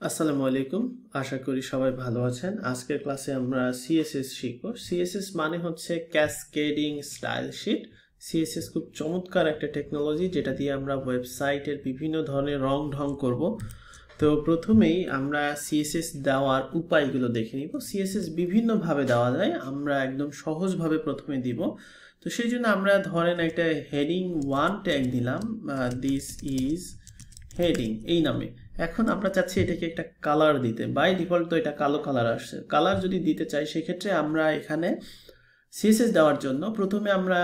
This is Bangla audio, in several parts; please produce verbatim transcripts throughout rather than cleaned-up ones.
আসসালামু আলাইকুম, আশা করি সবাই ভালো আছেন। আজকের ক্লাসে আমরা সিএসএস শিখব। সিএসএস মানে হচ্ছে ক্যাসকেডিং স্টাইল শিট। সিএসএস খুব চমৎকার একটা টেকনোলজি, যেটা দিয়ে আমরা ওয়েবসাইটের বিভিন্ন ধরনের রং ঢং করব। তো প্রথমেই আমরা সিএসএস দেওয়ার উপায়গুলো দেখে নিব। সিএসএস বিভিন্নভাবে দেওয়া যায়, আমরা একদম সহজভাবে প্রথমে দিব। তো সেই জন্য আমরা ধরেন একটা হেডিং ওয়ান ট্যাগ দিলাম, দিস ইজ হেডিং এই নামে। এখন আমরা চাচ্ছি এটাকে একটা কালার দিতে। বাই ডিফল্ট তো এটা কালো কালার আসছে। কালার যদি দিতে চাই সেক্ষেত্রে আমরা এখানে সিএসএস দেওয়ার জন্য প্রথমে আমরা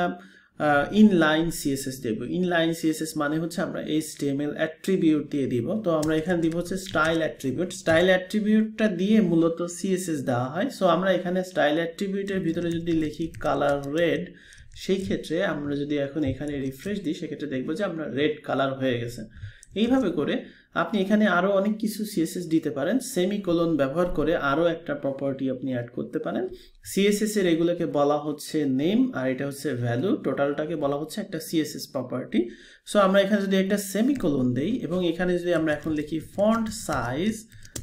ইনলাইন সিএসএস দেব। ইনলাইন সিএসএস মানে হচ্ছে আমরা এইচটিএমএল অ্যাট্রিবিউট দিয়ে দিব। তো আমরা এখানে দিব হচ্ছে স্টাইল অ্যাট্রিবিউট। স্টাইল অ্যাট্রিবিউটটা দিয়ে মূলত সিএসএস দেওয়া হয়। সো আমরা এখানে স্টাইল অ্যাট্রিবিউটের ভিতরে যদি লিখি কালার রেড, সেই ক্ষেত্রে আমরা যদি এখন এখানে রিফ্রেশ দিই সেক্ষেত্রে দেখবো যে আমরা রেড কালার হয়ে গেছে। এইভাবে করে আপনি এখানে আরো অনেক কিছু সিএসএস দিতে পারেন। সেমিকোলন ব্যবহার করে আরো একটা প্রপার্টি আপনি অ্যাড করতে পারেন। সিএসএস এর এগুলোকে বলা হচ্ছে নেম, আর এটা হচ্ছে ভ্যালু। টোটালটাকে বলা হচ্ছে একটা সিএসএস প্রপার্টি। সো আমরা এখানে যদি একটা সেমিকোলন দেই এবং এখানে যদি আমরা এখন লিখি ফন্ট সাইজ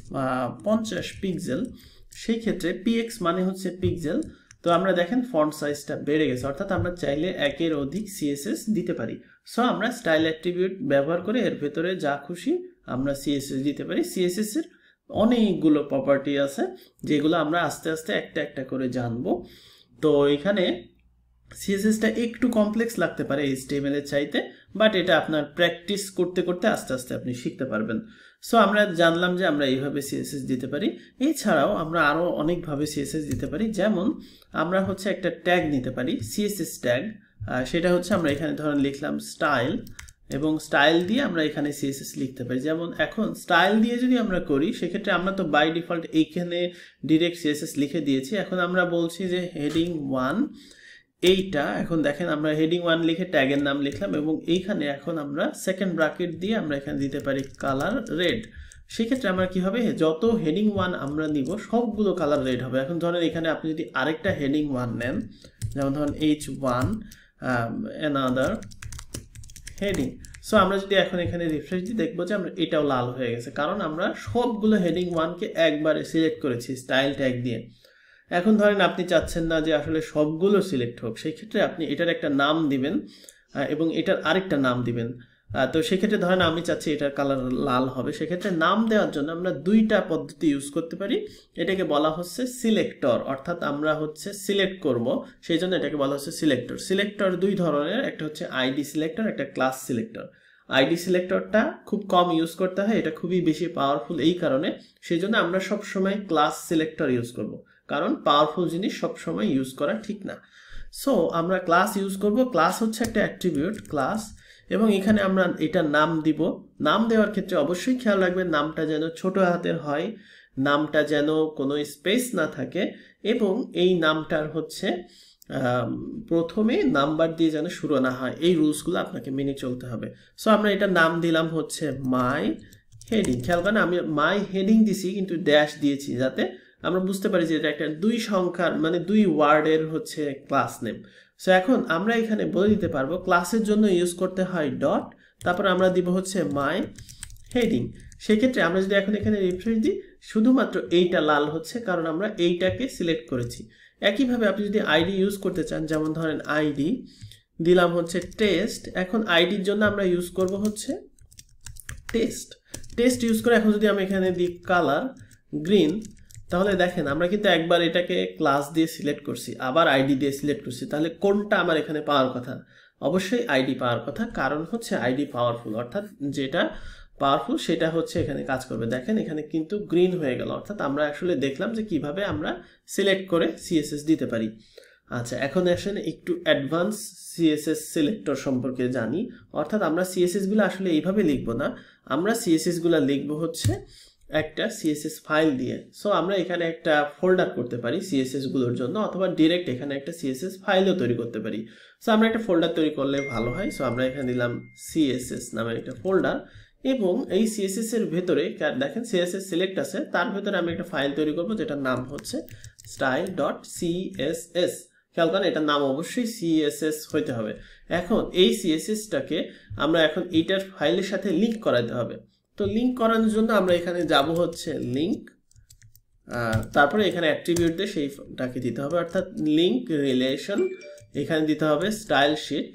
পঞ্চাশ পিক্সেল, সেই ক্ষেত্রে পিএক্স মানে হচ্ছে পিক্সেল। তো আমরা দেখেন ফন্ট সাইজটা বেড়ে গেছে, অর্থাৎ আমরা চাইলে একের অধিক সিএসএস দিতে পারি। সো আমরা স্টাইল অ্যাট্রিবিউট ব্যবহার করে এর ভেতরে যা খুশি আমরা সিএসএস দিতে পারি। সিএসএস এর অনেকগুলো প্রপার্টি আছে যেগুলো আমরা আস্তে আস্তে একটা একটা করে জানবো। তো এখানে সিএসএসটা একটু কমপ্লেক্স লাগতে পারে এইচটিএমএল এর চাইতে, বাট এটা আপনার প্র্যাকটিস করতে করতে আস্তে আস্তে আপনি শিখতে পারবেন। সো আমরা জানলাম যে আমরা এইভাবে সিএসএস দিতে পারি। এছাড়াও আমরা আরো অনেকভাবে সিএসএস দিতে পারি। যেমন আমরা হচ্ছে একটা ট্যাগ নিতে পারি, সিএসএস ট্যাগ। সেটা হচ্ছে আমরা এখানে ধরেন লিখলাম স্টাইল, এবং স্টাইল দিয়ে আমরা এখানে সিএসএস লিখতে পারি। যেমন এখন স্টাইল দিয়ে যদি আমরা করি সেক্ষেত্রে আমরা তো বাই ডিফল্ট এইখানে ডিরেক্ট সিএসএস লিখে দিয়েছি। এখন আমরা বলছি যে হেডিং ওয়ান এইটা, এখন দেখেন আমরা হেডিং ওয়ান লিখে ট্যাগের নাম লিখলাম এবং এইখানে এখন আমরা সেকেন্ড ব্র্যাকেট দিয়ে আমরা এখানে দিতে পারি কালার রেড। সেক্ষেত্রে আমরা কি হবে, যত হেডিং ওয়ান আমরা নিব সবগুলো কালার রেড হবে। এখন ধরেন এখানে আপনি যদি আরেকটা হেডিং ওয়ান নেন, যেমন ধরেন H one another heading. So আমরা যদি এখন এখানে রিফ্রেশ দিই দেখবো যে আমরা এটাও লাল হয়ে গেছে, কারণ আমরা সবগুলো হেডিং ওয়ানকে একবারে সিলেক্ট করেছি স্টাইল ট্যাগ দিয়ে। এখন ধরেন আপনি চাচ্ছেন না যে আসলে সবগুলো সিলেক্ট হোক, সেই ক্ষেত্রে আপনি এটার একটা নাম দিবেন এবং এটার আরেকটা নাম দিবেন। তো সেক্ষেত্রে ধরেন আমি চাচ্ছি এটার কালার লাল হবে, সেক্ষেত্রে নাম দেওয়ার জন্য আমরা দুইটা পদ্ধতি ইউজ করতে পারি। এটাকে বলা হচ্ছে সিলেক্টর, অর্থাৎ আমরা হচ্ছে সিলেক্ট করব, সেই জন্য এটাকে বলা হচ্ছে সিলেক্টর। সিলেক্টর দুই ধরনের, একটা হচ্ছে আইডি সিলেক্টর, একটা ক্লাস সিলেক্টর। আইডি সিলেক্টরটা খুব কম ইউজ করতে হয়, এটা খুবই বেশি পাওয়ারফুল এই কারণে, সেই জন্য আমরা সবসময় ক্লাস সিলেক্টর ইউজ করব, কারণ পাওয়ারফুল জিনিস সবসময় ইউজ করা ঠিক না। সো আমরা ক্লাস ইউজ করব। ক্লাস হচ্ছে একটা অ্যাট্রিবিউট ক্লাস, এবং এখানে আমরা এটার নাম দিব। নাম দেওয়ার ক্ষেত্রে অবশ্যই খেয়াল রাখবেন নামটা যেন ছোট হাতের হয়, নামটা যেন কোনো স্পেস না থাকে, এবং এই নামটার হচ্ছে প্রথমে নাম্বার দিয়ে যেন শুরু না হয়। এই রুলসগুলো আপনাকে মেনে চলতে হবে। সো আমরা এটার নাম দিলাম হচ্ছে মাই হেডিং। খেয়াল করেন আমি মাই হেডিং দিছি কিন্তু ড্যাশ দিয়েছি, যাতে আমরা বুঝতে পারি যে এটা একটা দুই সংখ্যার মানে দুই ওয়ার্ডের হচ্ছে ক্লাস নেম। সো এখন আমরা এখানে বলে দিতে পারবো ক্লাসের জন্য ইউজ করতে হয় ডট, তারপর আমরা দিব হচ্ছে মাই হেডিং। সেক্ষেত্রে আমরা যদি এখন এখানে রিফ্রেশ দিই শুধুমাত্র এইটা লাল হচ্ছে, কারণ আমরা এইটাকে সিলেক্ট করেছি। একইভাবে আপনি যদি আইডি ইউজ করতে চান, যেমন ধরেন আইডি দিলাম হচ্ছে টেস্ট। এখন আইডির জন্য আমরা ইউজ করব হচ্ছে টেস্ট। টেস্ট ইউজ করে এখন যদি আমি এখানে দিই কালার গ্রিন, তাহলে দেখেন আমরা কিন্তু একবার এটাকে ক্লাস দিয়ে সিলেক্ট করছি, আবার আইডি দিয়ে সিলেক্ট করছি, তাহলে কোনটা আমার এখানে পাওয়ার কথা? অবশ্যই আইডি পাওয়ার কথা, কারণ হচ্ছে আইডি পাওয়ারফুল, অর্থাৎ যেটা পাওয়ারফুল সেটা হচ্ছে এখানে কাজ করবে। দেখেন এখানে কিন্তু গ্রিন হয়ে গেল, অর্থাৎ আমরা আসলে দেখলাম যে কিভাবে আমরা সিলেক্ট করে সিএসএস দিতে পারি। আচ্ছা, এখন আসেন একটু অ্যাডভান্স সিএসএস সিলেক্টর সম্পর্কে জানি। অর্থাৎ আমরা সিএসএস গুলো আসলে এইভাবে লিখবো না, আমরা সিএসএস গুলো লিখবো হচ্ছে একটা সিএসএস ফাইল দিয়ে। সো আমরা এখানে একটা ফোল্ডার করতে পারি সিএসএস গুলোর জন্য, অথবা ডিরেক্ট এখানে একটা সিএসএস ফাইলও তৈরি করতে পারি। সো আমরা একটা ফোল্ডার তৈরি করলে ভালো হয়। সো আমরা এখানে দিলাম সিএসএস নামের একটা ফোল্ডার, এবং এই সিএসএস এর ভেতরে দেখেন সিএসএস সিলেক্ট আছে, তার ভেতরে আমি একটা ফাইল তৈরি করব যেটার নাম হচ্ছে স্টাইল ডট সিএসএস। খেয়াল করেন এটার নাম অবশ্যই সিএসএস হইতে হবে। এখন এই সিএসএসটাকে আমরা এখন এইটার ফাইলের সাথে লিঙ্ক করাতে হবে। তো লিঙ্ক করানোর জন্য আমরা এখানে যাব হচ্ছে লিঙ্ক, তারপরে এখানে অ্যাট্রিবিউট দিয়ে সেইটাকে দিতে হবে, অর্থাৎ লিঙ্ক রিলেশন এখানে দিতে হবে স্টাইল শিট,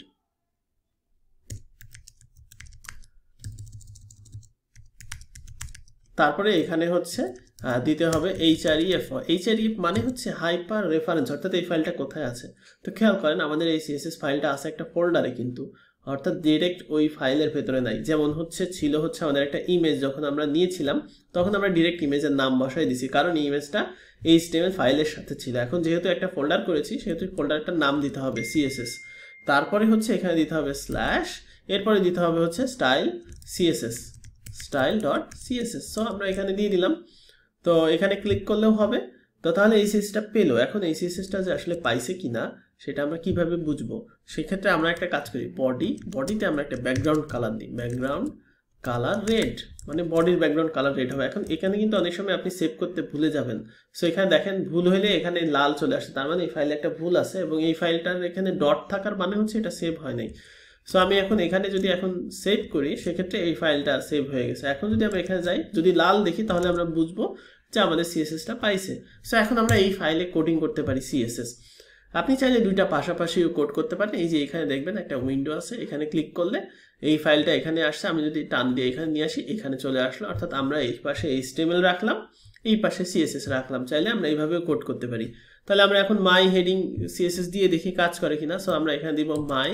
তারপরে এখানে হচ্ছে দিতে হবে এইচআরইএফ। এইচআরইএফ মানে হচ্ছে হাইপার রেফারেন্স, অর্থাৎ এই ফাইলটা কোথায় আছে। তো খেয়াল করেন আমাদের এই সিএসএস ফাইলটা আছে একটা ফোল্ডারে, কিন্তু অর্থাৎ ডিরেক্ট ওই ফাইলের ভেতরে নাই। যেমন হচ্ছে ছিল হচ্ছে আমাদের একটা ইমেজ যখন আমরা নিয়েছিলাম তখন আমরা ডিরেক্ট ইমেজের নাম বসাই দিছি, কারণ এই ইমেজটা এইচটিএমএল ফাইলের সাথে ছিল। এখন যেহেতু একটা ফোল্ডার করেছি সেহেতু ফোল্ডারটার নাম দিতে হবে সিএসএস, তারপরে হচ্ছে এখানে দিতে হবে স্ল্যাশ, এরপরে দিতে হবে হচ্ছে style CSS, style dot CSS. So আমরা এখানে দিয়ে দিলাম। তো এখানে ক্লিক করলেও হবে। তো তাহলে এই সিএসএসটা পেলো। এখন এই সিএসএসটা যে আসলে পাইছে কিনা সেটা আমরা কিভাবে বুঝবো, সেক্ষেত্রে আমরা একটা কাজ করি, বডি বডিতে আমরা একটা ব্যাকগ্রাউন্ড কালার দিই, ব্যাকগ্রাউন্ড কালার রেড, মানে বডির ব্যাকগ্রাউন্ড কালার রেড হবে। এখন এখানে কিন্তু অনেক সময় আপনি সেভ করতে ভুলে যাবেন। সো এখানে দেখেন ভুল হলে এখানে লাল চলে আসে, তার মানে এই ফাইলে একটা ভুল আছে এবং এই ফাইলটার এখানে ডট থাকার মানে হচ্ছে এটা সেভ হয় নাই। সো আমি এখন এখানে যদি এখন সেভ করি সেক্ষেত্রে এই ফাইলটা সেভ হয়ে গেছে। এখন যদি আমরা এখানে যাই, যদি লাল দেখি তাহলে আমরা বুঝবো যে আমাদের সিএসএসটা পাইছে। সো এখন আমরা এই ফাইলে কোডিং করতে পারি সিএসএস। আপনি চাইলে দুইটা পাশাপাশিও কোড করতে পারেন। এই যে এখানে দেখবেন একটা উইন্ডো আছে, এখানে ক্লিক করলে এই ফাইলটা এখানে আসছে। আমি যদি টান দিয়ে এখানে নিয়ে আসি, এখানে চলে আসলো, অর্থাৎ আমরা এই পাশে এইচটিএমএল রাখলাম, এই পাশে সিএসএস রাখলাম। চাইলে আমরা এইভাবেও কোড করতে পারি। তাহলে আমরা এখন মাই হেডিং সিএসএস দিয়ে দেখি কাজ করে কিনা। সো আমরা এখানে দিব মাই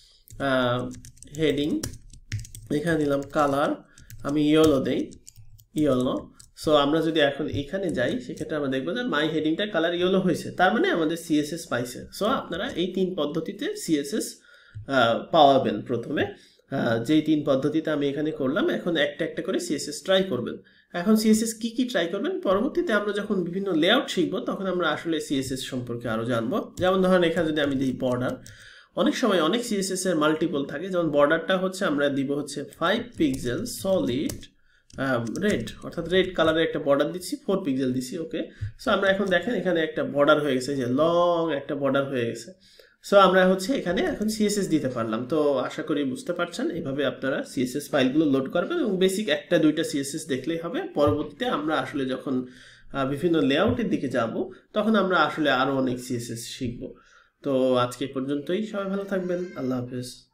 হেডিং, এখানে দিলাম কালার, আমি ইয়েলো দেই, ইয়েলো। সো আমরা যদি এখন এখানে যাই সেক্ষেত্রে আমরা দেখবো যে মাই হেডিংটা কালার ইয়েলো হয়েছে, তার মানে আমাদের সিএসএস পাইছে। সো আপনারা এই তিন পদ্ধতিতে সিএসএস পাওয়াবেন। প্রথমে যেই তিন পদ্ধতিতে আমি এখানে করলাম, এখন একটা একটা করে সিএসএস ট্রাই করবেন। এখন সিএসএস কি কি ট্রাই করবেন, পরবর্তীতে আমরা যখন বিভিন্ন লেআউট শিখবো তখন আমরা আসলে সিএসএস সম্পর্কে আরো জানবো। যেমন ধরেন এখানে যদি আমি দিই বর্ডার, অনেক সময় অনেক সিএসএস এর মাল্টিপল থাকে। যেমন বর্ডারটা হচ্ছে আমরা দিব হচ্ছে ফাইভ পিক্সেল সলিড রেড, অর্থাৎ রেড কালারের একটা বর্ডার দিচ্ছি, ফোর পিক্সেল দিচ্ছি। ওকে, সো আমরা এখন দেখেন এখানে একটা বর্ডার হয়ে গেছে, যে লং একটা বর্ডার হয়ে গেছে। সো আমরা হচ্ছে এখানে এখন সিএসএস দিতে পারলাম। তো আশা করি বুঝতে পারছেন, এইভাবে আপনারা সিএসএস ফাইলগুলো লোড করবেন এবং বেসিক একটা দুইটা সিএসএস দেখলেই হবে। পরবর্তীতে আমরা আসলে যখন বিভিন্ন লেআউটের দিকে যাব তখন আমরা আসলে আরো অনেক সিএসএস শিখবো। তো আজকে পর্যন্তই, সবাই ভালো থাকবেন, আল্লাহ হাফেজ।